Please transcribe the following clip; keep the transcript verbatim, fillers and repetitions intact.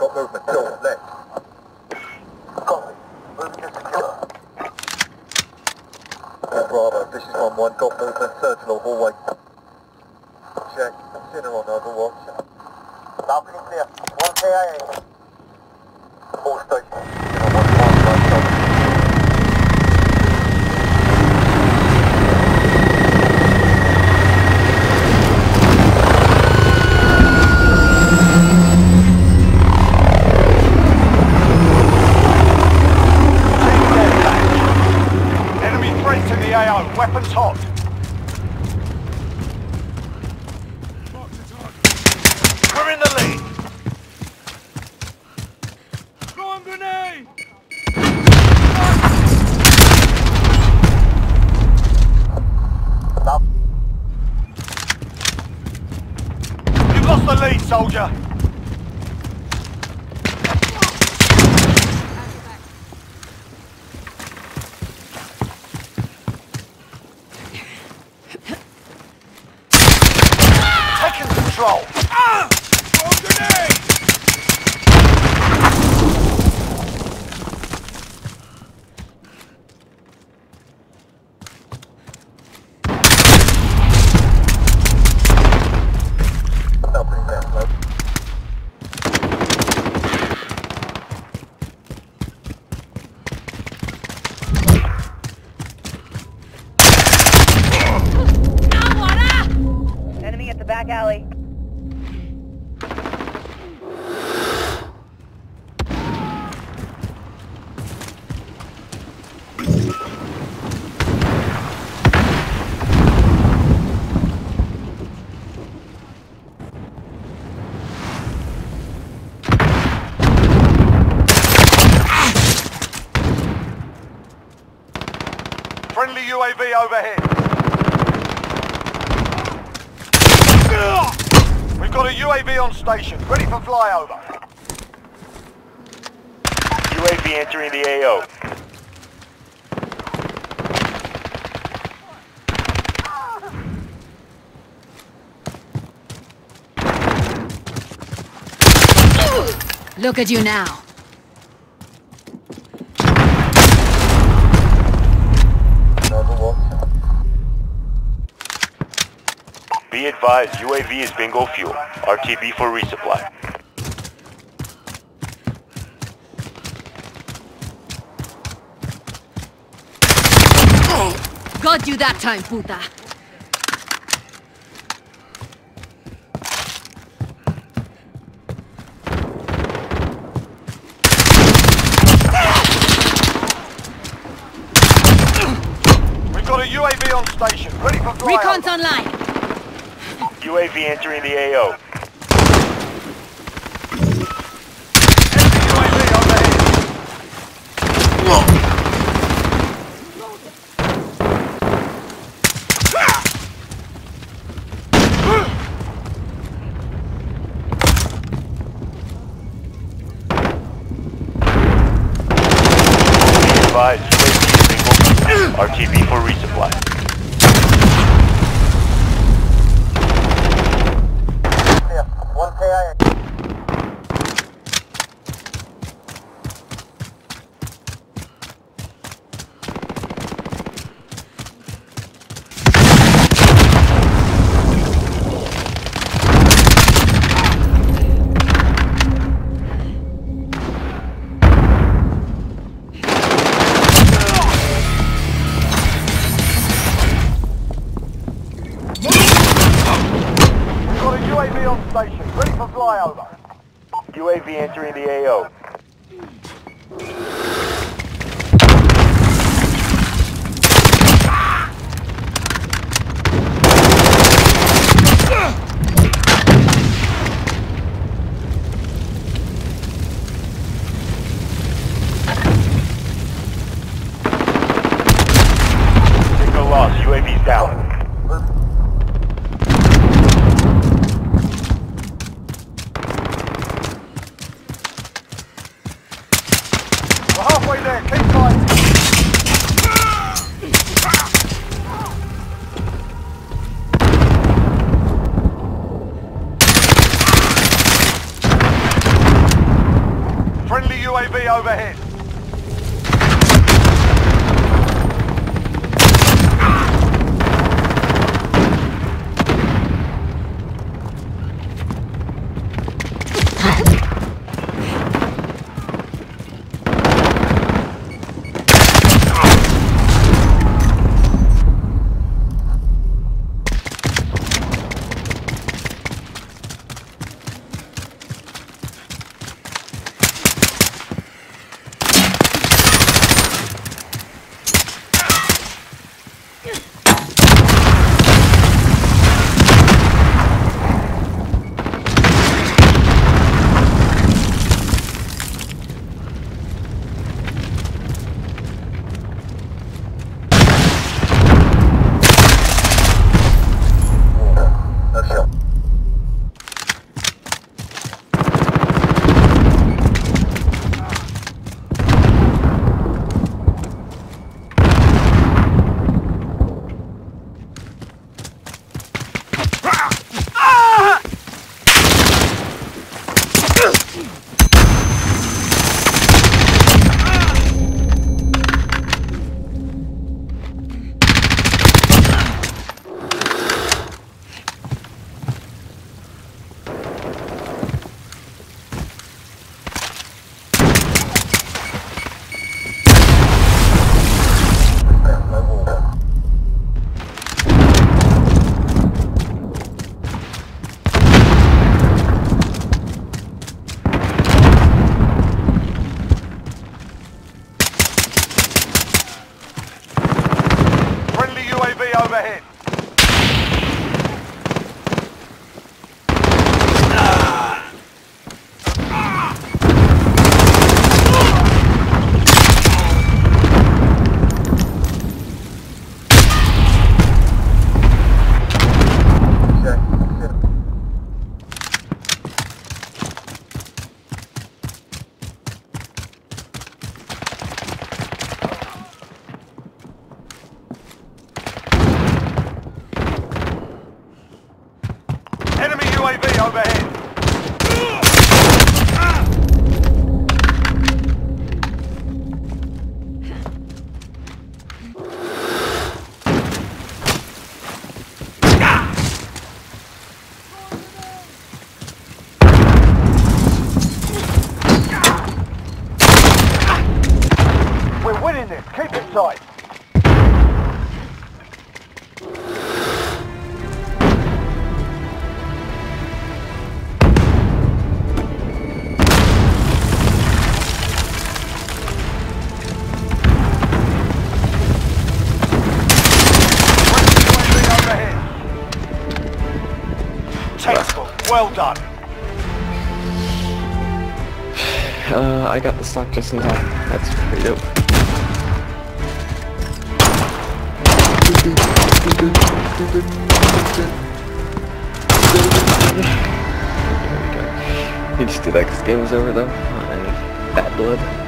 Got movement, still left. Copy. Moving to secure. Bravo, this is one one. Got movement, terminal hallway. Check. Sinner on overwatch. Balcony clear. one K I A. All stations. one five right. Weapons hot. We're in the lead. Throwing grenade. Stop. You've lost the lead, soldier. Control. Ah! Throw grenade! Opening there, low. Enemy at the back alley. Friendly U A V overhead. We've got a U A V on station, ready for flyover. U A V entering the A O. Look at you now. Be advised, U A V is bingo fuel. R T B for resupply. Got you that time, puta. We've got a U A V on station, ready for flyover. Recon's online. U A V entering the A O. Enemy U A V overhead. Be advised, U A V is bingo fuel. R T B for resupply. one K I A. U A V on station, ready for flyover. U A V entering the A O. Signal lost, U A V's down. U A V overhead. Overhead. U A V overhead. We're winning this. Keep it tight. Well done. Uh, I got the stock just in time. That's pretty dope. You just do that because the game was over though. And bad blood.